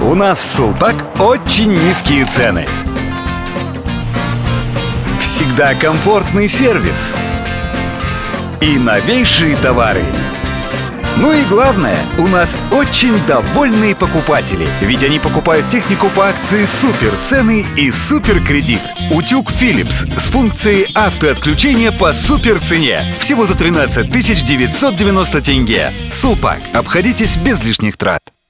У нас в Сулпак очень низкие цены. Всегда комфортный сервис. И новейшие товары. Ну и главное, у нас очень довольные покупатели. Ведь они покупают технику по акции «Супер цены» и «Супер кредит». Утюг Philips с функцией автоотключения по супер цене. Всего за 13 990 тенге. Сулпак. Обходитесь без лишних трат.